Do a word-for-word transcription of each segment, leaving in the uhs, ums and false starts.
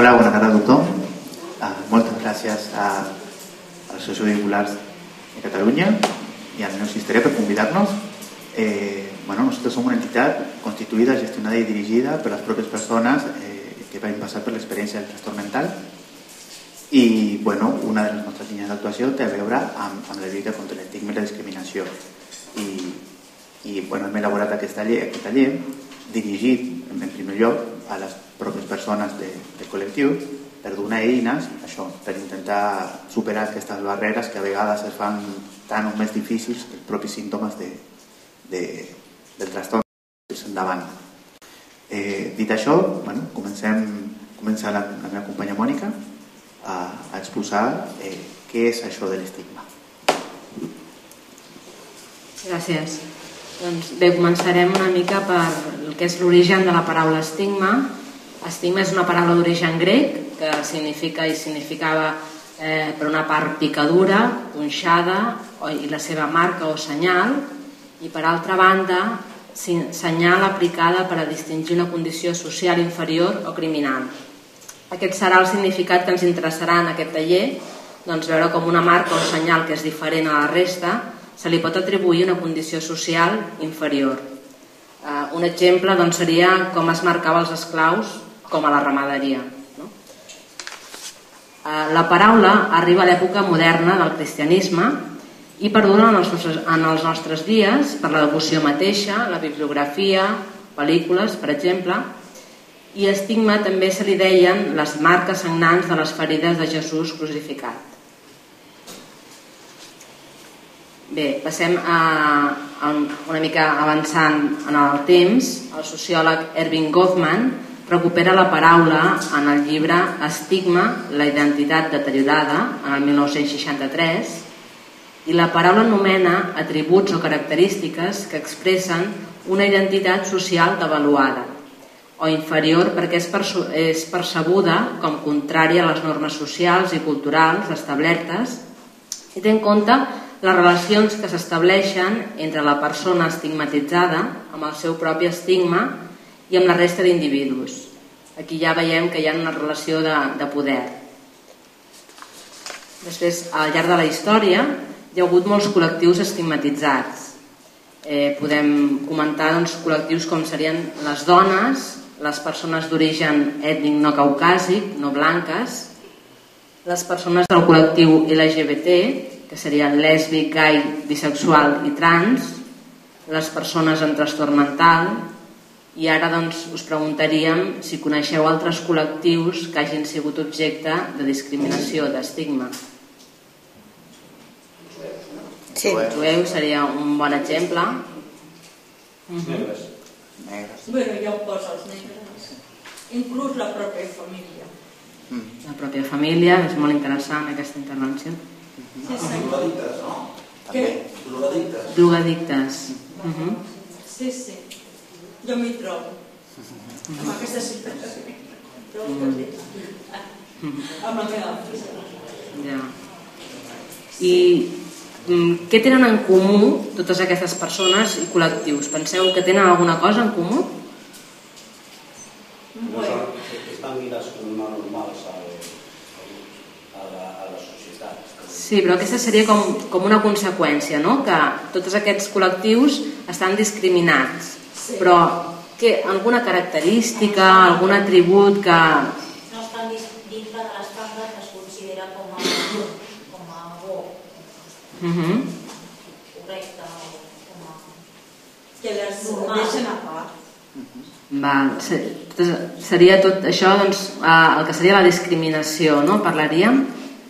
Hola, bona tarda a tothom. Uh, moltes gràcies a, a l'Associació de Bipolars de Catalunya i al Neosisteria per convidar-nos. Eh, bueno, nosotros somos una entidad constituida, gestionada y dirigida por las propias personas eh, que van a pasar por la experiencia del trastorn mental. I bueno, una de les nostres línies d'actuació té a veure amb, amb la lluita contra l'estigma i la discriminació. I, i bueno, hem elaborat aquesta llei, aquest taller dirigit en primer lloc a les pròpies persones de, del col·lectiu per donar eines, això, per intentar superar aquestes barreres que a vegades es fan tan o més difícils que els propis símptomes de, de, del trastorn endavant. Eh, dit això, bueno, comencem, comença la, la meva companya Mònica a, a exposar eh, què és això de l'estigma. Gràcies. Doncs bé, començarem una mica per el que és l'origen de la paraula estigma. Estigma és una paraula d'origen grec que significa i significava eh, per una part picadura, punxada i la seva marca o senyal, i per altra banda senyal aplicada per a distingir una condició social inferior o criminal. Aquest serà el significat que ens interessarà en aquest taller, doncs veure com una marca o senyal que és diferent a la resta se li pot atribuir una condició social inferior. Uh, un exemple doncs, seria com es marcava els esclaus com a la ramaderia. No? Uh, la paraula arriba a l'època moderna del cristianisme i perdura en els, nostres, en els nostres dies per la devoció mateixa, la bibliografia, pel·lícules, per exemple, i estigma també se li deien les marques sagnants de les ferides de Jesús crucificat. Bé, passem a, a una mica avançant en el temps. El sociòleg Erving Goffman recupera la paraula en el llibre Estigma, la identitat deteriorada, en el mil nou-cents seixanta-tres, i la paraula anomena atributs o característiques que expressen una identitat social devaluada o inferior perquè és, perce és percebuda com contrària a les normes socials i culturals establertes i té en compte les relacions que s'estableixen entre la persona estigmatitzada amb el seu propi estigma i amb la resta d'individus. Aquí ja veiem que hi ha una relació de, de poder. Després, al llarg de la història, hi ha hagut molts col·lectius estigmatitzats. Eh, podem comentar doncs, col·lectius com serien les dones, les persones d'origen ètnic no caucàsic, no blanques, les persones del col·lectiu L G B T, que serien lèsbic, gai, bisexual i trans, les persones amb trastorn mental, i ara doncs, us preguntaríem si coneixeu altres col·lectius que hagin sigut objecte de discriminació, d'estigma. Sí. Els jueus seria un bon exemple. Negres. Negres. Bueno, ja ho posa els negres. Inclús la pròpia família. La pròpia família, és molt interessant aquesta intervenció. Sí, sí. Drogadictes, no? Què? Drogadictes. Drogadictes. Uh -huh. Sí, sí. Jo m'hi trobo. Amb aquesta situació. Mm. Amb la meva filha. Ja. I mm, què tenen en comú totes aquestes persones i col·lectius? Penseu que tenen alguna cosa en comú? No són, estan mirats com no normals a, a, la, a la societat. Sí, però aquesta seria com, com una conseqüència, no? Que tots aquests col·lectius estan discriminats. Sí. Però què, alguna característica, algun atribut que... No estan dintre de l'estàndard que es considera com a, com a bo, Uh -huh. correcte, com a... Que les Normal. deixen a part. Val, seria tot això doncs, el que seria la discriminació, no? Parlaríem,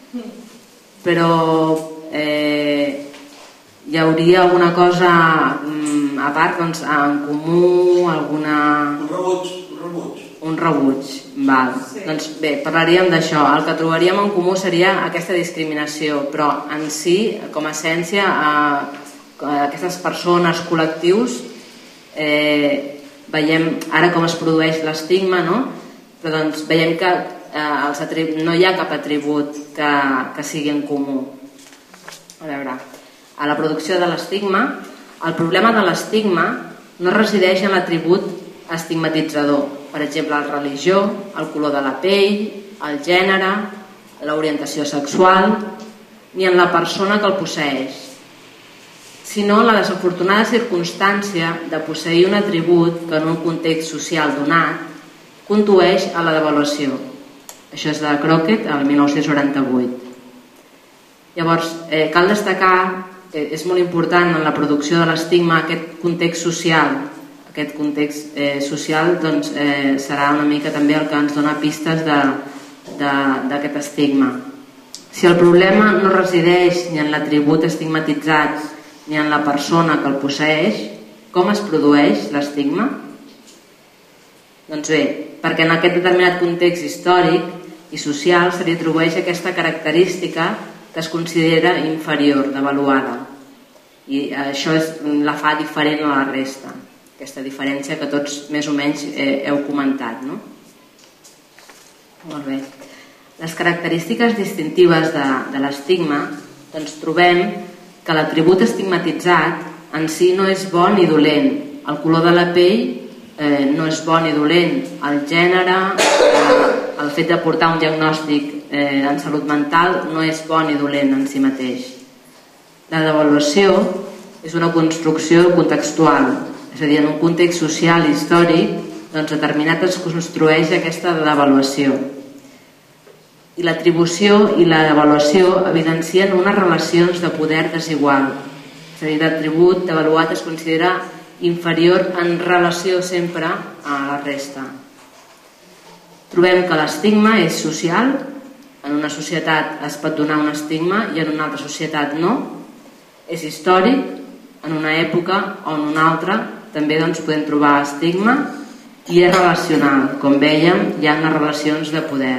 però eh, hi hauria alguna cosa a part, doncs, en comú, alguna... Un rebuig, un rebuig. Un rebuig, val. Sí. Doncs bé, parlaríem d'això. El que trobaríem en comú seria aquesta discriminació, però en si, com a essència, eh, aquestes persones, col·lectius, eh, veiem ara com es produeix l'estigma, no? Però doncs veiem que eh, els no hi ha cap atribut que, que sigui en comú. A veure, a la producció de l'estigma, el problema de l'estigma no resideix en l'atribut estigmatitzador. Per exemple, la religió, el color de la pell, el gènere, l'orientació sexual, ni en la persona que el posseeix, sinó la desafortunada circumstància de posseir un atribut que en un context social donat condueix a la devaluació. Això és de Crockett, el mil nou-cents noranta-vuit. Llavors, eh, cal destacar que és molt important en la producció de l'estigma aquest context social. Aquest context eh, social doncs, eh, serà una mica també el que ens dona pistes d'aquest estigma. Si el problema no resideix ni en l'atribut estigmatitzat ni en la persona que el posseeix, com es produeix l'estigma? Doncs bé, perquè en aquest determinat context històric i social se li atribueix aquesta característica que es considera inferior, devaluada. I això és, la fa diferent a la resta, aquesta diferència que tots més o menys eh, heu comentat, no? Molt bé. Les característiques distintives de, de l'estigma, doncs trobem que l'atribut estigmatitzat en si no és bo ni dolent. El color de la pell eh, no és bo ni dolent. El gènere, eh, el fet de portar un diagnòstic eh, en salut mental no és bo ni dolent en si mateix. La devaluació és una construcció contextual, és a dir, en un context social i històric doncs, determinat es construeix aquesta devaluació. I l'atribució i la devaluació evidencien unes relacions de poder desigual. És a dir, l'atribut devaluat es considera inferior en relació sempre a la resta. Trobem que l'estigma és social. En una societat es pot donar un estigma i en una altra societat no. És històric. En una època o en una altra també doncs, podem trobar estigma. I és relacional. Com vèiem, hi ha unes relacions de poder.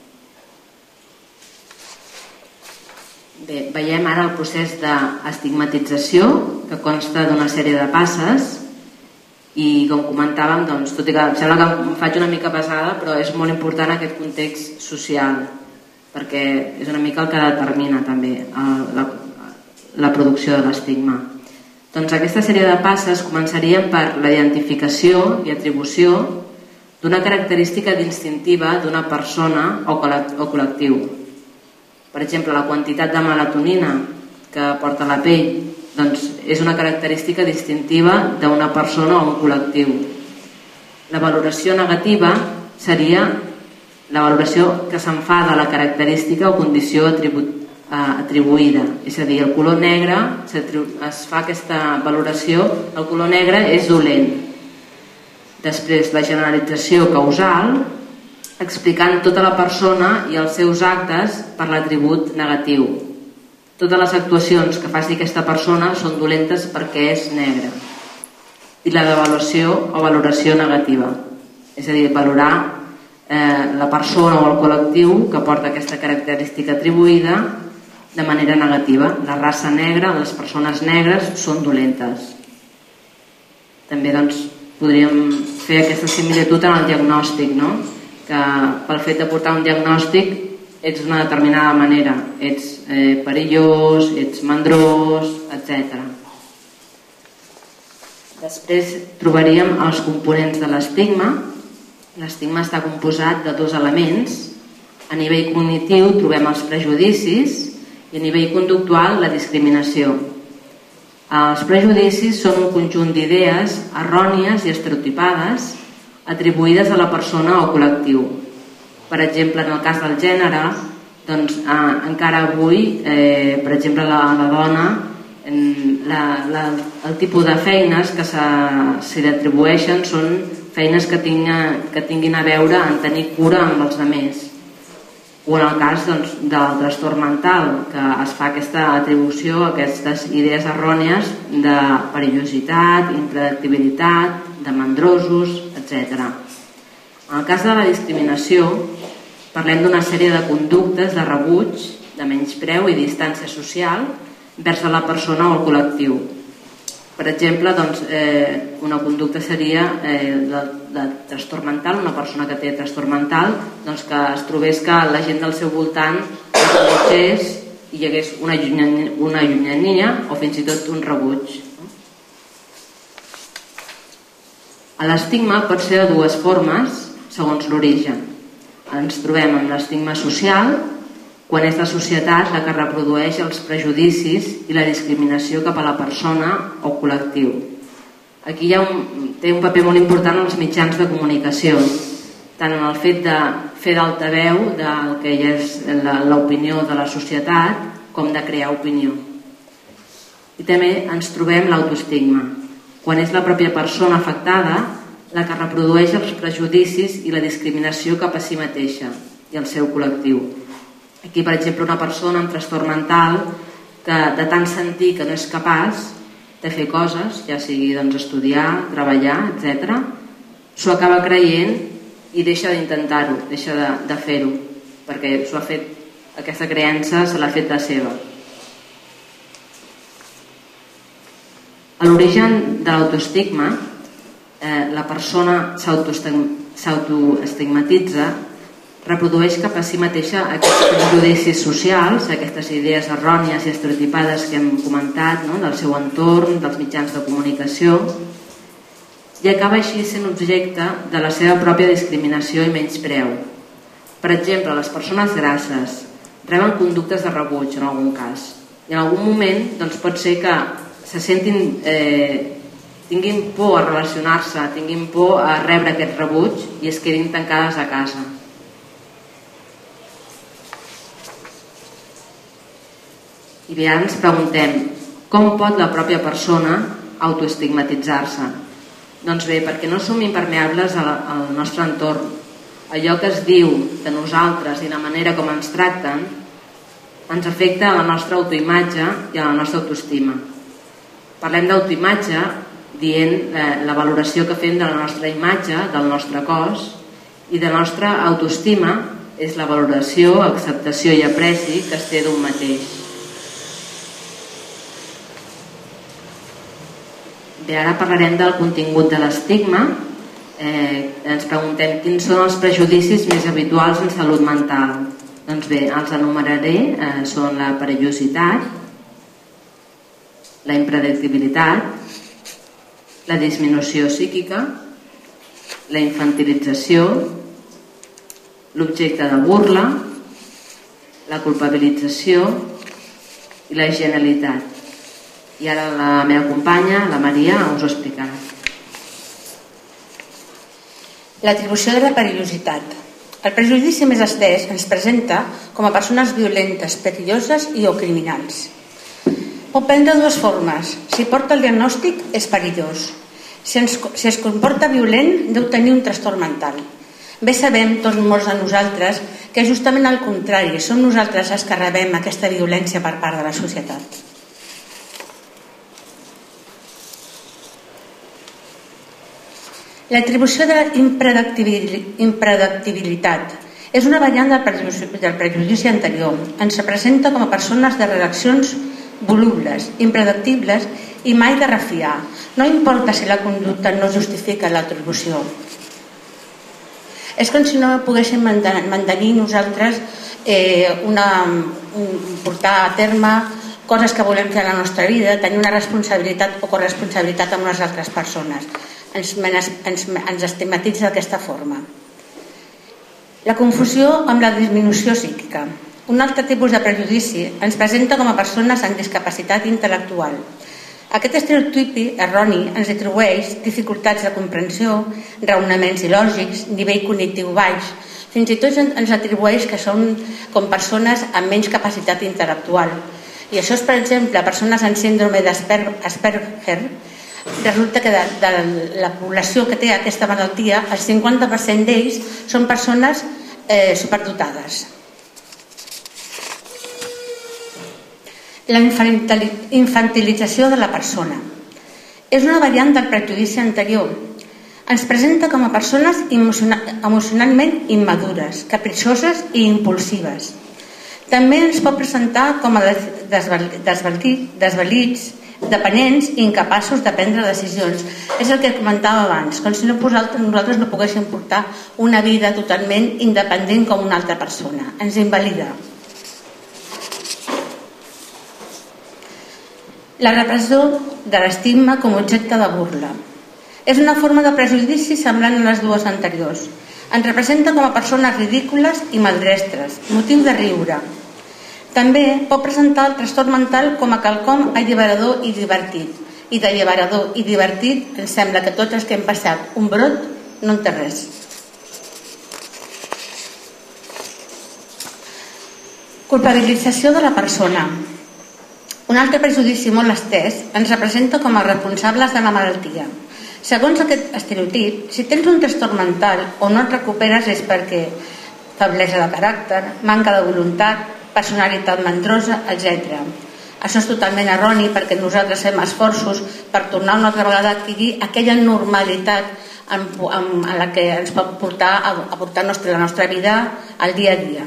Bé, veiem ara el procés d'estigmatització que consta d'una sèrie de passes i com comentàvem, doncs, tot i que em sembla que em faig una mica pesada, però és molt important aquest context social perquè és una mica el que determina també la, la producció de l'estigma. Doncs aquesta sèrie de passes començarien per la identificació i atribució d'una característica distintiva d'una persona o col·lectiu. Per exemple, la quantitat de melatonina que porta la pell doncs és una característica distintiva d'una persona o un col·lectiu. La valoració negativa seria la valoració que se'n fa de la característica o condició atribu atribuïda. És a dir, el color negre, es fa aquesta valoració, el color negre és dolent. Després, la generalització causal, explicant tota la persona i els seus actes per l'atribut negatiu. Totes les actuacions que faci aquesta persona són dolentes perquè és negra. I la devaluació o valoració negativa, és a dir, valorar eh, la persona o el col·lectiu que porta aquesta característica atribuïda de manera negativa. La raça negra, les persones negres són dolentes. També doncs, podríem fer aquesta similitud en el diagnòstic, no? Que pel fet de portar un diagnòstic ets d'una determinada manera, ets eh, perillós, ets mandrós, etcètera. Després trobaríem els components de l'estigma. L'estigma està composat de dos elements. A nivell cognitiu trobem els prejudicis i a nivell conductual la discriminació. Els prejudicis són un conjunt d'idees errònies i estereotipades atribuïdes a la persona o col·lectiu. Per exemple, en el cas del gènere, doncs, eh, encara avui, eh, per exemple, la, la dona, la, la, el tipus de feines que se, se li atribueixen són feines que, tinga, que tinguin a veure en tenir cura amb els altres. O en el cas doncs, del trastorn mental, que es fa aquesta atribució a aquestes idees errònies de perillositat, impredictibilitat, de mandrosos, etcètera. En el cas de la discriminació, parlem d'una sèrie de conductes de rebuig, de menyspreu i distància social vers la persona o el col·lectiu. Per exemple, doncs, eh, una conducta seria eh, de, de trastorn mental, una persona que té trastorn mental, doncs que es trobés que la gent del seu voltant es rebutgés i hi hagués una llunyania, una llunyania o fins i tot un rebuig. L'estigma pot ser de dues formes, segons l'origen. Ens trobem amb l'estigma social, quan és la societat la que reprodueix els prejudicis i la discriminació cap a la persona o col·lectiu. Aquí hi ha un, té un paper molt important els mitjans de comunicació, tant en el fet de fer d'altaveu del que és l'opinió de la societat com de crear opinió. I també ens trobem l'autoestigma, quan és la pròpia persona afectada la que reprodueix els prejudicis i la discriminació cap a si mateixa i el seu col·lectiu. Aquí, per exemple, una persona amb trastorn mental que de tant sentir que no és capaç de fer coses, ja sigui doncs, estudiar, treballar, etcètera, s'ho acaba creient i deixa d'intentar-ho, deixa de, de fer-ho, perquè s'ho ha fet, aquesta creença se l'ha fet de seva. A l'origen de l'autoestigma, eh, la persona s'autoestigmatitza, reprodueix cap a si mateixa aquests prejudicis socials, aquestes idees errònies i estereotipades que hem comentat, no? Del seu entorn, dels mitjans de comunicació, i acaba així sent objecte de la seva pròpia discriminació i menyspreu. Per exemple, les persones grasses reben conductes de rebuig en algun cas, i en algun moment doncs, pot ser que se sentin, eh, tinguin por a relacionar-se, tinguin por a rebre aquest rebuig i es quedin tancades a casa. I bé, ara ens preguntem, com pot la pròpia persona autoestigmatitzar-se? Doncs bé, perquè no som impermeables al nostre entorn. Allò que es diu de nosaltres i la manera com ens tracten ens afecta a la nostra autoimatge i a la nostra autoestima. Parlem d'autoimatge dient la valoració que fem de la nostra imatge, del nostre cos, i de la nostra autoestima és la valoració, acceptació i apreci que es té d'un mateix. Bé, ara parlarem del contingut de l'estigma. Eh, ens preguntem quins són els prejudicis més habituals en salut mental. Doncs bé, els enumeraré, eh, són la perillositat, la impredictibilitat, la disminució psíquica, la infantilització, l'objecte de burla, la culpabilització i la genialitat. I ara la meva companya, la Maria, us ho explicarà. L'atribució de la perillositat. El prejudici més estès ens presenta com a persones violentes, perilloses i o criminals. Pot prendre dues formes. Si porta el diagnòstic, és perillós. Si, ens, si es comporta violent, deu tenir un trastorn mental. Bé sabem, tots molts de nosaltres, que justament al contrari, som nosaltres els que rebem aquesta violència per part de la societat. L'atribució de la impredictibilitat és una variant del prejudici, del prejudici anterior. Ens presenta com a persones de reaccions volubles, impredictibles i mai de refiar. No importa si la conducta no justifica l'atribució. És com si no poguéssim mantenir nosaltres eh, una, un, portar a terme coses que volem fer a la nostra vida, tenir una responsabilitat o corresponsabilitat amb les altres persones. Ens, ens, ens estigmatitza d'aquesta forma. La confusió amb la disminució psíquica. Un altre tipus de prejudici ens presenta com a persones amb discapacitat intel·lectual. Aquest estereotipi erroni ens atribueix dificultats de comprensió, raonaments il·lògics, nivell cognitiu baix. Fins i tot ens atribueix que són com persones amb menys capacitat intel·lectual. I això és, per exemple, persones amb síndrome d'Asperger. Resulta que de, de la població que té aquesta malaltia, el cinquanta per cent d'ells són persones eh, superdotades. La infantilització de la persona és una variant del prejudici anterior. Ens presenta com a persones emocionalment immadures, capritxoses i impulsives. També ens pot presentar com a desvalits, dependents i incapaços de prendre decisions. És el que comentava abans, com si no nosaltres no poguéssim portar una vida totalment independent com una altra persona. Ens invalida. La repressió de l'estigma com a objecte de burla. És una forma de prejudici semblant a les dues anteriors. Ens representa com a persones ridícules i maldestres, motiu de riure. També pot presentar el trastorn mental com a quelcom alliberador i divertit. I d'alliberador i divertit ens sembla que tots els que hem passat un brot no en té res. Culpabilització de la persona. Un altre prejudici molt estès ens representa com a responsables de la malaltia. Segons aquest estereotip, si tens un trastorn mental o no et recuperes és perquè feblesa de caràcter, manca de voluntat, personalitat mandrosa, etcètera. Això és totalment erroni perquè nosaltres fem esforços per tornar una altra vegada a adquirir aquella normalitat en, en, en la que ens pot portar a, a portar nostra, la nostra vida al dia a dia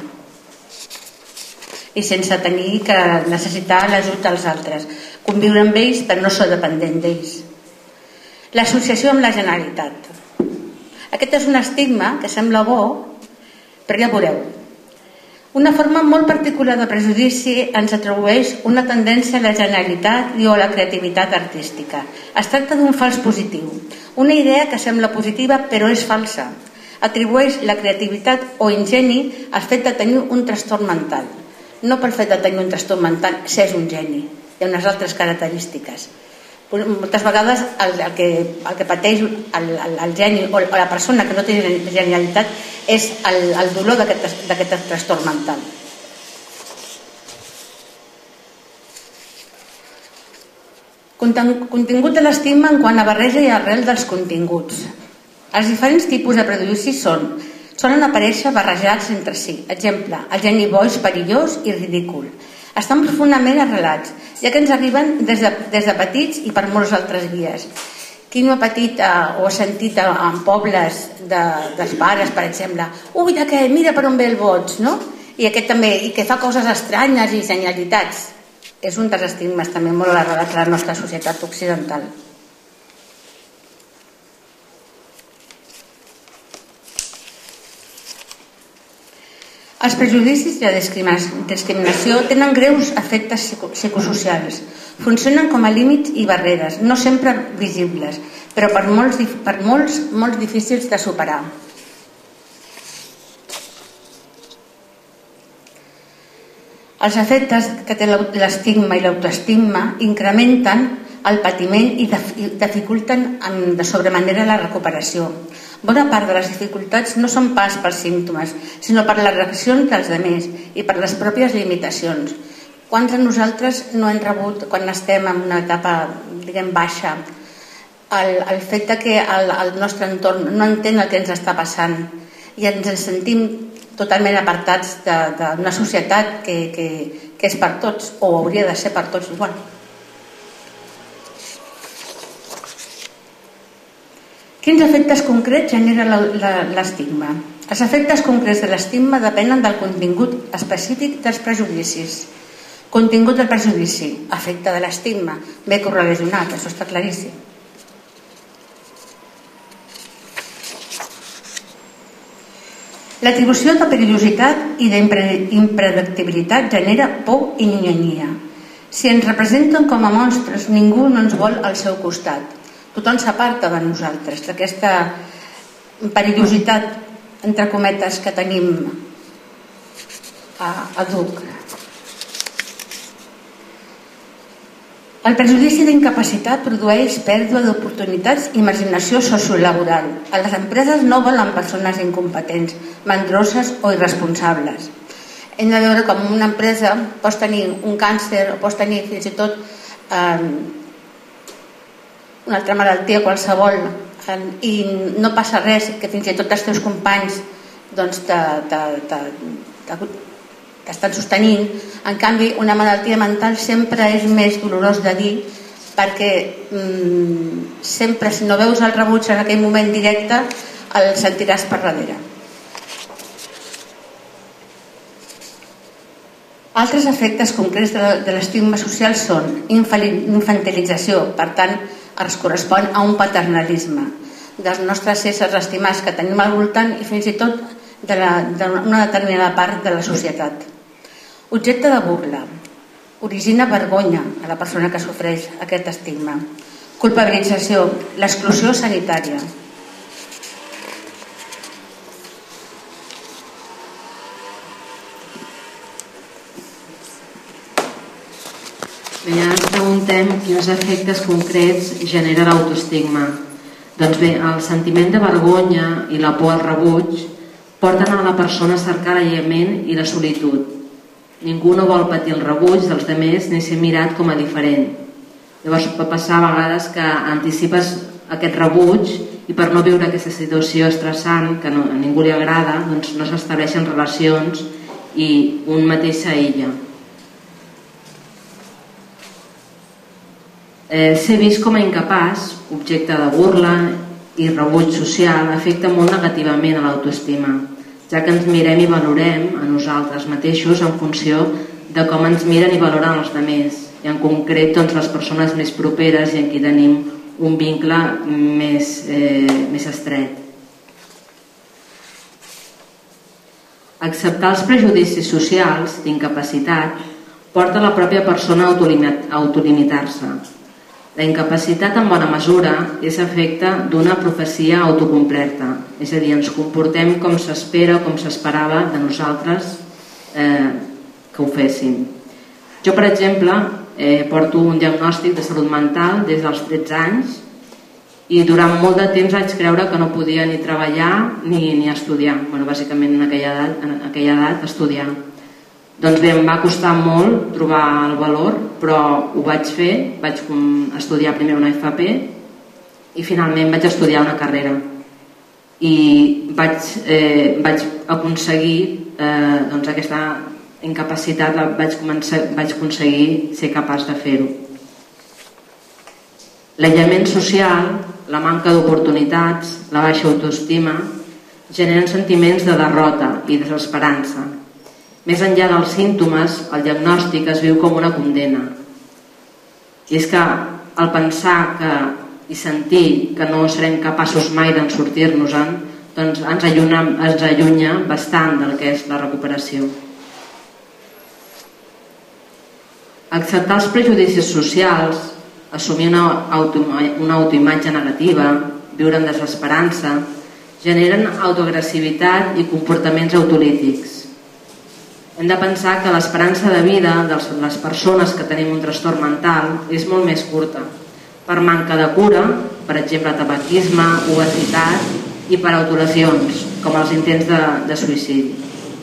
i sense tenir que necessitar l'ajut dels altres, conviure amb ells però no ser dependent d'ells. L'associació amb la Generalitat. Aquest és un estigma que sembla bo, però ja veureu. Una forma molt particular de prejudici ens atribueix una tendència a la genialitat i o a la creativitat artística. Es tracta d'un fals positiu, una idea que sembla positiva però és falsa. Atribueix la creativitat o ingeni al fet de tenir un trastorn mental. No pel fet de tenir un trastorn mental s'és un geni, hi ha unes altres característiques. Moltes vegades el, el, que, el que pateix el, el, el geni o la persona que no té genialitat és el, el dolor d'aquest trastorn mental. Contingut de l'estigma en quant a barreja i arrel dels continguts. Els diferents tipus de prejudicis són solen aparèixer barrejats entre si. Exemple, el geni boig, perillós i ridícul. Estan profundament arrelats, ja que ens arriben des de, des de petits i per molts altres vies. Qui no ha patit eh, o ha sentit eh, en pobles de, dels pares, per exemple, ui, de què? Mira per on ve el boig, no? I aquest també, i que fa coses estranyes i genialitats. És un dels estigmes també molt arrelats a la nostra societat occidental. Els prejudicis i la discriminació tenen greus efectes psicosocials. Funcionen com a límits i barreres, no sempre visibles, però per molts, per molts, molts difícils de superar. Els efectes que té l'estigma i l'autoestigma incrementen el patiment i dificulten de sobremanera la recuperació. Bona part de les dificultats no són pas pels símptomes, sinó per les reaccions dels altres i per les pròpies limitacions. Quants de nosaltres no hem rebut, quan estem en una etapa, diguem, baixa, el, el fet que el, el nostre entorn no entén el que ens està passant i ens sentim totalment apartats d'una societat que, que, que és per tots, o hauria de ser per tots igual. Quins efectes concrets genera l'estigma? Els efectes concrets de l'estigma depenen del contingut específic dels prejudicis. Contingut del prejudici, efecte de l'estigma, ben correlacionat, això està claríssim. L'atribució de perillositat i d'impredictibilitat genera por i ninyania. Si ens representen com a monstres, ningú no ens vol al seu costat. Tothom s'aparta de nosaltres, d'aquesta perillositat, entre cometes, que tenim a, a Duc. El prejudici d'incapacitat produeix pèrdua d'oportunitats i marginació sociolaboral. A les empreses no volen persones incompetents, mandroses o irresponsables. Hem de veure com una empresa pots tenir un càncer o pots tenir fins i tot eh, una altra malaltia qualsevol i no passa res, que fins i tot els teus companys doncs t'estan sostenint. En canvi, una malaltia mental sempre és més dolorós de dir perquè mm, sempre, si no veus el rebuig en aquell moment directe, el sentiràs per darrere. Altres efectes concrets de l'estigma social són infantilització, per tant, es correspon a un paternalisme dels nostres éssers estimats que tenim al voltant i fins i tot d'una determinada part de la societat. Objecte de burla. Origina vergonya a la persona que sofreix aquest estigma. Culpabilització, l'exclusió sanitària. Bé, ara ens preguntem quins efectes concrets genera l'autoestigma. Doncs bé, el sentiment de vergonya i la por al rebuig porten a la persona a cercar l'aïllament i la solitud. Ningú no vol patir el rebuig dels demés ni ser mirat com a diferent. Llavors pot passar a vegades que anticipes aquest rebuig i per no viure aquesta situació estressant que no, a ningú li agrada, doncs no s'estableixen relacions i un mateix s'aïlla. Eh, ser vist com a incapaç, objecte de burla i rebuig social, afecta molt negativament a l'autoestima, ja que ens mirem i valorem a nosaltres mateixos en funció de com ens miren i valoren els altres, i en concret doncs, les persones més properes i en qui tenim un vincle més, eh, més estret. Acceptar els prejudicis socials d'incapacitat porta a la pròpia persona a autolimitar-se. La incapacitat en bona mesura és efecte d'una profecia autocomplerta, és a dir, ens comportem com s'espera o com s'esperava de nosaltres eh, que ho féssim. Jo, per exemple, eh, porto un diagnòstic de salut mental des dels tretze anys i durant molt de temps vaig creure que no podia ni treballar ni, ni estudiar. Bueno, bàsicament en aquella edat, en aquella edat estudiar. Doncs bé, em va costar molt trobar el valor, però ho vaig fer, vaig estudiar primer una F P i finalment vaig estudiar una carrera. I vaig, eh, vaig aconseguir eh, doncs aquesta incapacitat, vaig, començar, vaig aconseguir ser capaç de fer-ho. L'aïllament social, la manca d'oportunitats, la baixa autoestima, generen sentiments de derrota i desesperança. Més enllà dels símptomes, el diagnòstic es viu com una condena. I és que al pensar que, i sentir que no serem capaços mai d'en sortir-nos-en, doncs ens allunya, ens allunya bastant del que és la recuperació. Acceptar els prejudicis socials, assumir una, auto, una autoimatge negativa, viure en desesperança, generen autoagressivitat i comportaments autolítics. Hem de pensar que l'esperança de vida de les persones que tenim un trastorn mental és molt més curta, per manca de cura, per exemple tabaquisme, obesitat i per autolesions, com els intents de, de suïcidi.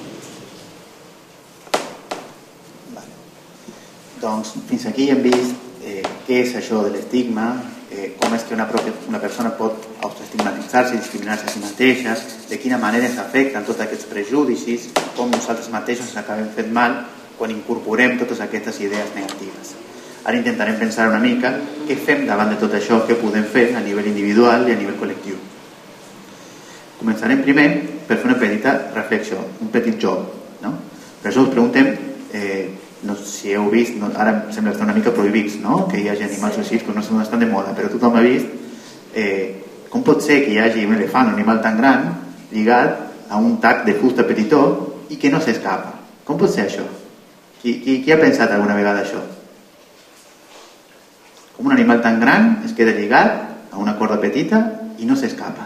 Vale. Doncs fins aquí hem vist eh, què és això de l'estigma, eh, com és que una, pròpia, una persona pot autoestigmatitzar-se i discriminar-se a si mateixa, de quina manera ens afecten tots aquests prejudicis, com nosaltres mateixos ens acabem fent mal quan incorporem totes aquestes idees negatives. Ara intentarem pensar una mica què fem davant de tot això, què podem fer a nivell individual i a nivell col·lectiu. Començarem primer per fer una petita reflexió, un petit joc. No? Per això us preguntem, eh, no sé si heu vist, no, ara sembla estar una mica prohibits, no? Que hi hagi animals o circos, no sé on estan de moda, però tothom ha vist eh, com pot ser que hi hagi un elefant, un animal tan gran, lligat a un tac de fusta petitó i que no s'escapa. Com pot ser això? Qui, qui, qui ha pensat alguna vegada això? Com un animal tan gran es queda lligat a una corda petita i no s'escapa.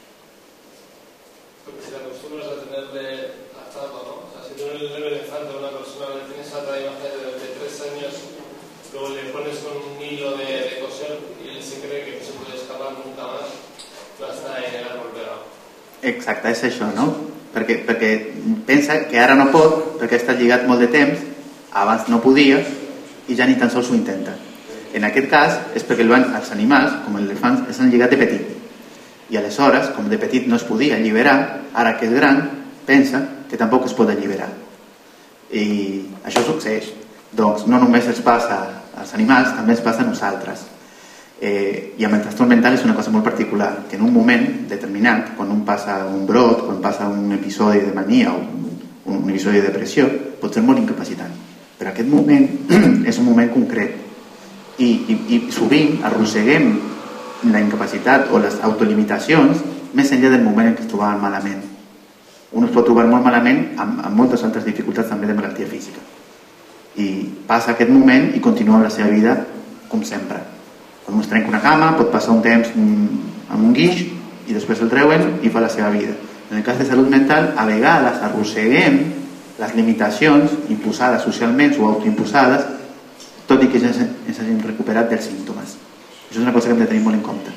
Porque si la acostumbras a tenerle atado, ¿no? O sea, si tú el elefante a una persona le tienes atada, imagínate, durante tres años, luego le pones con un hilo de, de coser y él se cree que no se puede escapar nunca más, va a estar en el árbol pegado. Exacte, és això, no? Perquè, perquè pensa que ara no pot, perquè està lligat molt de temps, abans no podia i ja ni tan sols ho intenta. En aquest cas és perquè els animals, com els elefants, s'han lligat de petit. I aleshores, com de petit no es podia alliberar, ara que és gran, pensa que tampoc es pot alliberar. I això succeeix. Doncs no només ens passa als animals, també ens passa a nosaltres. Eh, I amb el trastorn mental és una cosa molt particular, que en un moment determinat, quan un passa un brot, quan passa un episodi de mania o un, un episodi de depressió, pot ser molt incapacitant. Però aquest moment és un moment concret. I, i, i sovint arrosseguem la incapacitat o les autolimitacions més enllà del moment en què es trobaven malament. Un es pot trobar molt malament amb, amb moltes altres dificultats també de malaltia física. I passa aquest moment i continua amb la seva vida com sempre. Quan un es trenca una cama pot passar un temps amb un guix i després el treuen i fa la seva vida. En el cas de salut mental, a vegades arrosseguem les limitacions imposades socialment o autoimposades, tot i que ja ens hagin recuperat dels símptomes. Això és una cosa que hem de tenir molt en compte.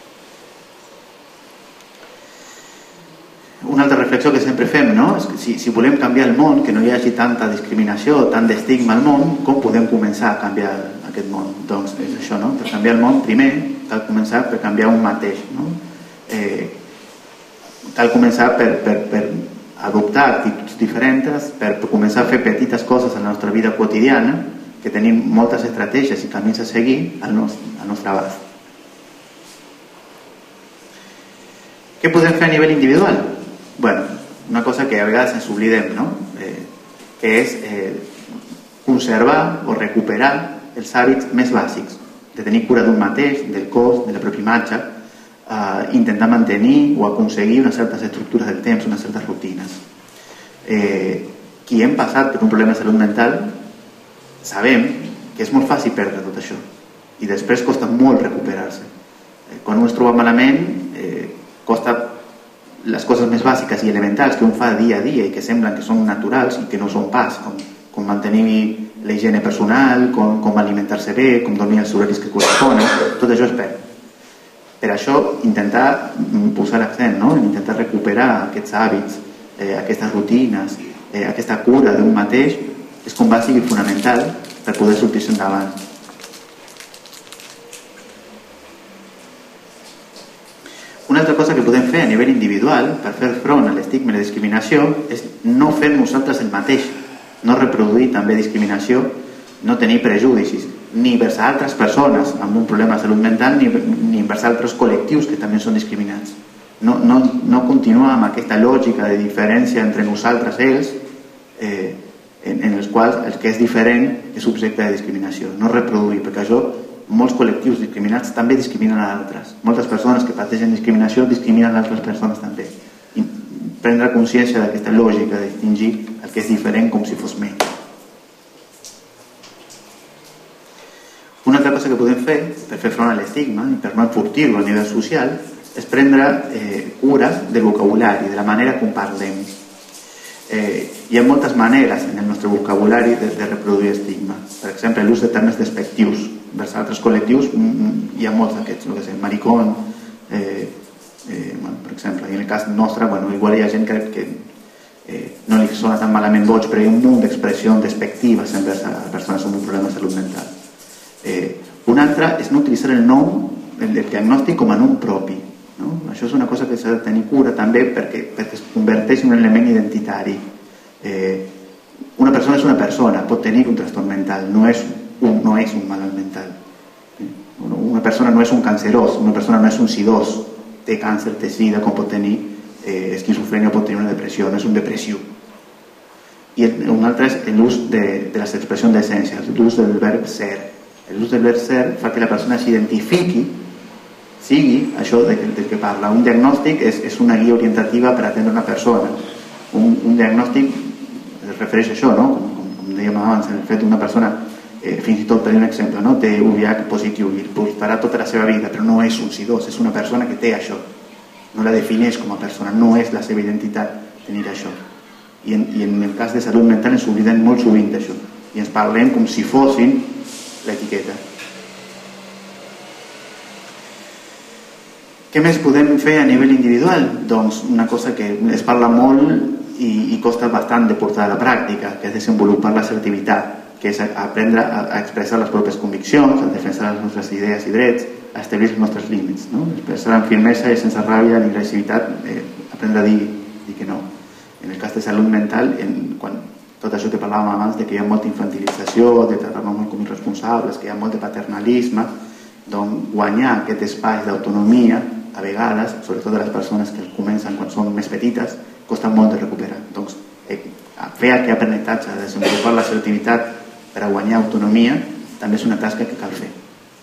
Una altra reflexió que sempre fem, no? És que si, si volem canviar el món, que no hi hagi tanta discriminació, tant d'estigma al món, com podem començar a canviar aquest món? Doncs és això, no? Per canviar el món, primer, cal començar per canviar un mateix, no? Eh, cal començar per, per, per adoptar actituds diferents, per, per començar a fer petites coses en la nostra vida quotidiana, que tenim moltes estratègies i camins a seguir al nostre, al nostre abast. Què podem fer a nivell individual? Bueno, una cosa que a vegades ens oblidem, no? Eh, que és eh, conservar o recuperar els hàbits més bàsics, de tenir cura d'un mateix, del cos, de la pròpia imatge, eh, intentar mantenir o aconseguir unes certes estructures del temps, unes certes rutines. Eh, qui hem passat per un problema de salut mental sabem que és molt fàcil perdre tot això i després costa molt recuperar-se. Eh, quan un es troba malament, eh, costa les coses més bàsiques i elementals que un fa dia a dia i que semblen que són naturals i que no són pas, com, com mantenir la higiene personal, com, com alimentar-se bé, com dormir els horaris que corresponen, tot això es perd. Per això, intentar posar l'accent, no? Intentar recuperar aquests hàbits, eh, aquestes rutines, eh, aquesta cura d'un mateix, és com bàsic i fonamental per poder sortir-se endavant. Una altra cosa que podem fer a nivell individual per fer front a l'estigma i la discriminació és no fer nosaltres el mateix, no reproduir també discriminació, no tenir prejudicis, ni vers altres persones amb un problema de salut mental ni, ni vers altres col·lectius que també són discriminats. No, no, no continuar amb aquesta lògica de diferència entre nosaltres i ells, eh, en, en els quals el que és diferent és objecte de discriminació. No reproduir, perquè això molts col·lectius discriminats també discriminen a d'altres. Moltes persones que pateixen discriminació discriminen a altres persones també. I prendre consciència d'aquesta lògica de distingir el que és diferent com si fos menys. Una altra cosa que podem fer per fer front a l'estigma i per no enfortir-lo a nivell social és prendre eh, cura del vocabulari, de la manera com parlem. Eh, hi ha moltes maneres en el nostre vocabulari de, de reproduir estigma. Per exemple, l'ús de termes despectius vers altres col·lectius, hi ha molts d'aquests, no sé, maricón, eh, eh, bueno, per exemple, i en el cas nostre, bueno, igual hi ha gent que, que eh, no li sona tan malament boig, però hi ha un munt d'expressions despectives envers a persones amb un problema de salut mental. Eh, una altra és no utilitzar el nom, el, el diagnòstic com a nom propi, no? Això és una cosa que s'ha de tenir cura també perquè, perquè es converteix en un element identitari. Eh, una persona és una persona, pot tenir un trastorn mental, no és un, no és un malalt mental. Una persona no és un cancerós, una persona no és un sidós, té càncer, té sida, com pot tenir eh, esquizofrènia, pot tenir una depressió, no és un depressiu. I el, un altre és l'ús de, de les expressions d'essència, l'ús del verb ser. L'ús del verb ser fa que la persona s'identifiqui, sigui això de, de que parla. Un diagnòstic és, és una guia orientativa per atendre una persona. Un, un diagnòstic es refereix a això, no? Com, com, com dèiem abans, el fet d'una persona Eh, fins i tot per un exemple, no? Té U V H positiu i portarà tota la seva vida, però no és un sidós, és una persona que té això, no la defineix com a persona, no és la seva identitat tenir això. I en, i en el cas de salut mental ens oblidem molt sovint d'això i ens parlem com si fossin l'etiqueta. Què més podem fer a nivell individual? Doncs una cosa que es parla molt i, i costa bastant de portar a la pràctica, que és desenvolupar l'assertivitat, que és aprendre a expressar les pròpies conviccions, a defensar les nostres idees i drets, a establir els nostres límits, no? Expressar amb firmesa i sense ràbia ni agressivitat, eh, aprendre a dir, dir que no. En el cas de salut mental, en, quan tot això que parlàvem abans de que hi ha molta infantilització, de tractar-nos molt com irresponsables, que hi ha molt de paternalisme, doncs guanyar aquest espai d'autonomia, a vegades, sobretot de les persones que comencen quan són més petites, costa molt de recuperar. Doncs eh, fer aquest aprenentatge de desenvolupar l'assertivitat per a guanyar autonomia també és una tasca que cal fer.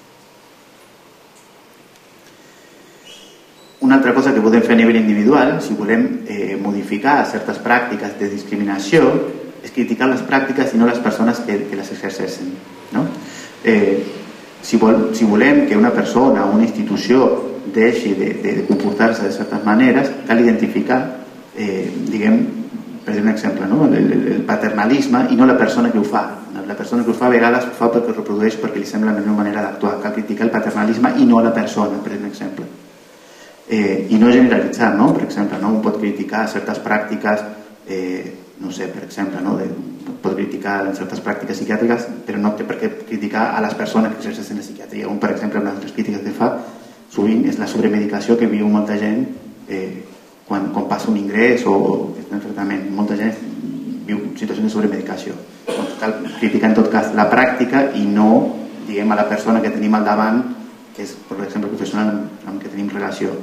Una altra cosa que podem fer a nivell individual, si volem eh, modificar certes pràctiques de discriminació, és criticar les pràctiques i no les persones que, que les exerceixen, no? Eh, si, vol, si volem que una persona o una institució deixi de, de, de comportar-se de certes maneres, cal identificar, eh, diguem, per dir un exemple, no? el, el, el paternalisme i no la persona que ho fa. La persona que ho fa a vegades ho fa perquè ho reprodueix perquè li sembla la millor manera d'actuar. Cal criticar el paternalisme i no la persona, per dir un exemple. Eh, I no generalitzar, no? Per exemple, no? Un pot criticar certes pràctiques, eh, no sé, per exemple, no? De, pot criticar certes pràctiques psiquiàtriques, però no té per què criticar a les persones que exerceixen la psiquiatria. Un, per exemple, una de les crítiques que fa sovint és la sobremedicació que viu molta gent eh, quan, quan passa un ingrés o, o està en tractament. Molta gent viu situacions de sobremedicació. Doncs cal criticar en tot cas la pràctica i no, diguem, a la persona que tenim al davant, que és, per exemple, el professional amb què tenim relació.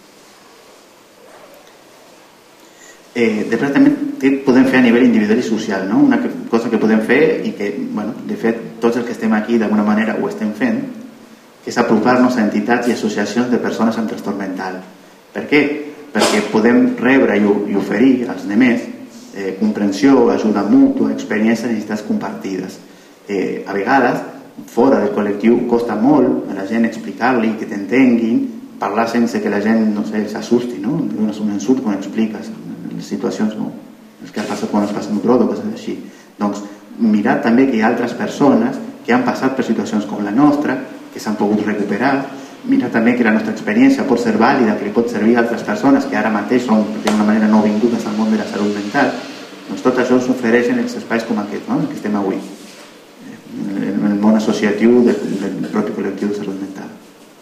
Eh, després també què podem fer a nivell individual i social, no? Una cosa que podem fer i que, bueno, de fet tots els que estem aquí d'alguna manera ho estem fent, que és apropar-nos a entitats i associacions de persones amb trastorn mental. Per què? Perquè podem rebre i, i oferir als demés eh, comprensió, ajuda mútua, experiències i necessitats compartides. Eh, a vegades, fora del col·lectiu, costa molt a la gent explicar-li, que t'entenguin, parlar sense que la gent, no sé, s'assusti, no? Dones un insult quan expliques les situacions, no? Els que ha passat quan es passa un brot o coses així. Doncs mirar també que hi ha altres persones que han passat per situacions com la nostra, que s'han pogut recuperar, mirar també que la nostra experiència pot ser vàlida, que li pot servir a altres persones que ara mateix són d'una manera no vingudes al món de la salut mental. Doncs tot això s'ofereix en els espais com aquest, no? En què estem avui, en el món associatiu del, del propi col·lectiu de salut mental.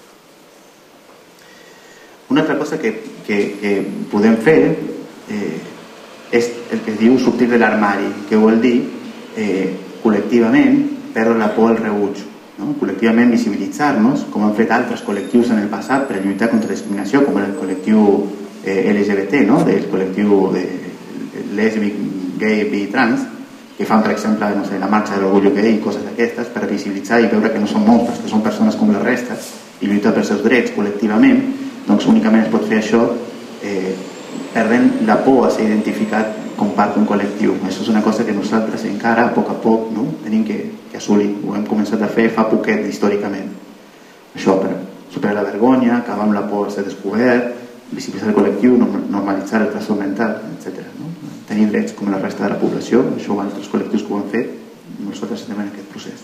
Una altra cosa que, que, que podem fer eh, és el que es diu sortir de l'armari, que vol dir eh, col·lectivament perdre la por al rebuig, no? Col·lectivament visibilitzar-nos, com han fet altres col·lectius en el passat per lluitar contra la discriminació, com el col·lectiu eh, L G B T, no? Del col·lectiu de, de lèsbic, gay, bi i trans, que fan, per exemple, no sé, la marxa de l'orgull gay i coses d'aquestes, per visibilitzar i veure que no són monstres, que són persones com la resta, i lluitar pels seus drets col·lectivament. Doncs únicament es pot fer això eh, perdent la por a ser identificat com part d'un col·lectiu. Això és una cosa que nosaltres encara, a poc a poc, no? Tenim que, que assolir. Ho hem començat a fer fa poquet històricament. Això per superar la vergonya, acabar amb la por a ser descobert, visibilitzar el col·lectiu, normalitzar el trastorn mental, etcètera. No? Tenir drets com la resta de la població, això altres col·lectius que ho han fet, nosaltres estem en aquest procés.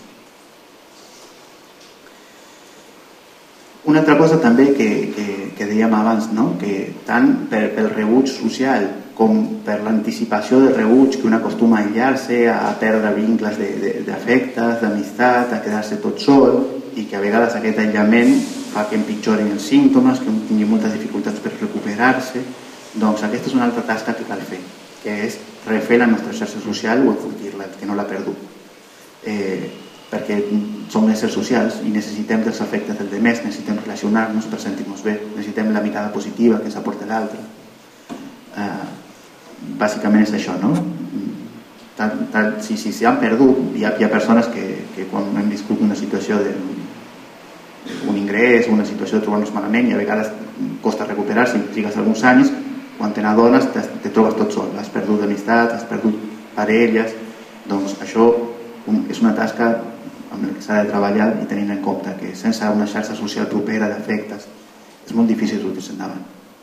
Una altra cosa també que, que, que dèiem abans, no? Que tant per, pel rebuig social com per l'anticipació del rebuig que un acostuma a aïllar-se, a perdre vincles d'afectes, d'amistat, a quedar-se tot sol, i que a vegades aquest aïllament fa que empitjorin els símptomes, que un tingui moltes dificultats per recuperar-se. Doncs aquesta és una altra tasca que cal fer, que és refer la nostra xarxa social o enfortir-la, que no l'ha perdut. Eh, perquè som éssers socials i necessitem dels afectes del demés, necessitem relacionar-nos per sentir-nos bé, necessitem la mirada positiva que ens aporta l'altre. Eh, bàsicament és això, no? Tal, tal, si s'hi si han perdut, hi ha, hi ha persones que, que quan hem viscut una situació de un ingrés, una situació de trobar-nos malament, i a vegades costa recuperar-se i trigues alguns anys, quan te n'adones te, te trobes tot sol, has perdut amistat, has perdut parelles. Doncs això és una tasca amb la que s'ha de treballar i tenint en compte que sense una xarxa social propera d'afectes és molt difícil sortir-se endavant.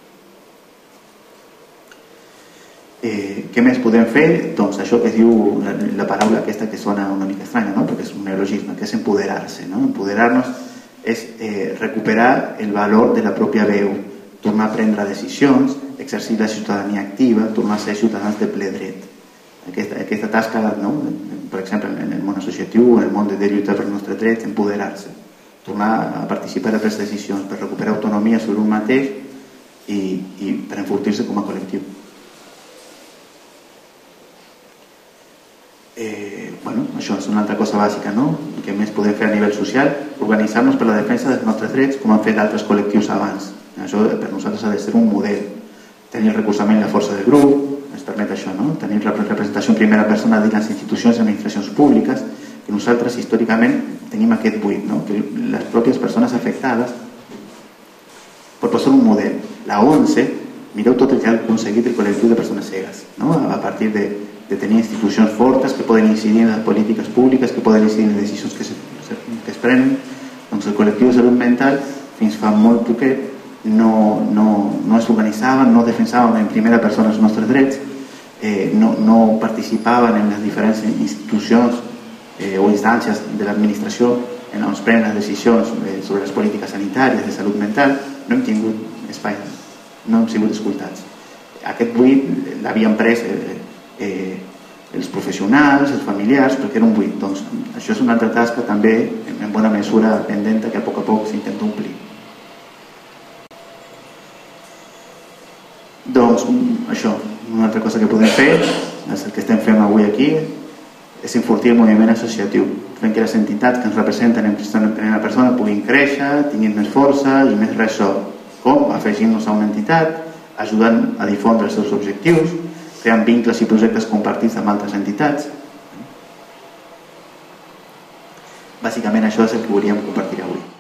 Eh, què més podem fer? Doncs això que es diu la, la paraula aquesta que sona una mica estranya, no? Perquè és un neologisme, que és empoderar-se, no? Empoderar-nos és eh, recuperar el valor de la pròpia veu, tornar a prendre decisions, exercir la ciutadania activa, tornar a ser ciutadans de ple dret. Aquesta, aquesta tasca, no? Per exemple, en el món associatiu, en el món de, de lluitar per els nostres drets, empoderar-se, tornar a participar en les decisions per recuperar autonomia sobre un mateix i, i per enfortir-se com a col·lectiu. Eh, bueno, això és una altra cosa bàsica, no? Que més podem fer a nivell social, organitzar-nos per la defensa dels nostres drets com han fet altres col·lectius abans. Això per nosaltres ha de ser un model. Tenir el recolzament i la força del grup ens permet això, no? Tenir la representació en primera persona de les institucions i administracions públiques, que nosaltres històricament tenim aquest buit, no? Que les pròpies persones afectades, per posar un model, la ONCE, mireu tot el que ha aconseguit el col·lectiu de persones cegues, no? A partir de, de tenir institucions fortes que poden incidir en les polítiques públiques, que poden incidir en les decisions que, se, que es prenen. Doncs el col·lectiu de salut mental fins fa molt poquet no, no, no es organitzaven, no defensaven en primera persona els nostres drets, eh, no, no participaven en les diferents institucions eh, o instàncies de l'administració en on es prenen les decisions eh, sobre les polítiques sanitàries de salut mental. No hem tingut espai, no hem sigut escoltats. Aquest buit l'havien pres eh, eh, els professionals, els familiars, perquè era un buit. Doncs això és una altra tasca també en bona mesura pendent que a poc a poc s'intenta omplir. Doncs això, una altra cosa que podem fer, és el que estem fent avui aquí, és enfortir el moviment associatiu, fent que les entitats que ens representen en primera persona puguin créixer, tinguin més força i més ressò. Com? Afegint-nos a una entitat, ajudant a difondre els seus objectius, creant vincles i projectes compartits amb altres entitats. Bàsicament això és el que volíem compartir avui.